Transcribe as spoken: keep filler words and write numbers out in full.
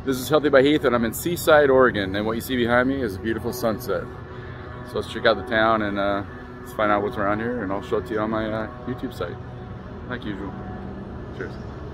This is Healthy by Heath, and I'm in Seaside, Oregon, and what you see behind me is a beautiful sunset. So let's check out the town and uh, let's find out what's around here, and I'll show it to you on my uh, YouTube site, like usual. Cheers.